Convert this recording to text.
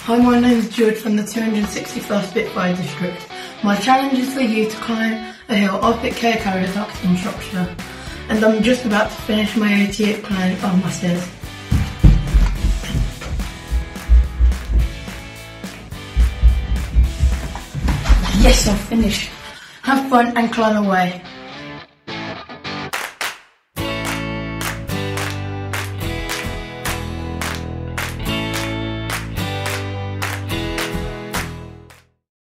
Hi, my name is Jude from the 261st Spitfire District. My challenge is for you to climb a hill up at Caer Caradoc in Shropshire, and I'm just about to finish my 88th climb of my stairs. Yes, I've finished. Have fun and climb away.